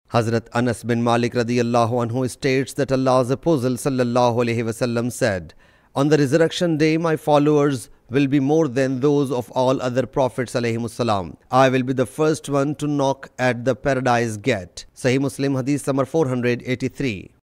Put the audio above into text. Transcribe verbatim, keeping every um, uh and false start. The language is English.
Hazrat Anas bin Malik radiyallahu anhu states that Allah's Apostle sallallahu alaihi wasallam said, "On the resurrection day, my followers will be more than those of all other prophets alayhimus salam. I will be the first one to knock at the paradise gate." Sahih Muslim Hadees number four hundred eighty-three.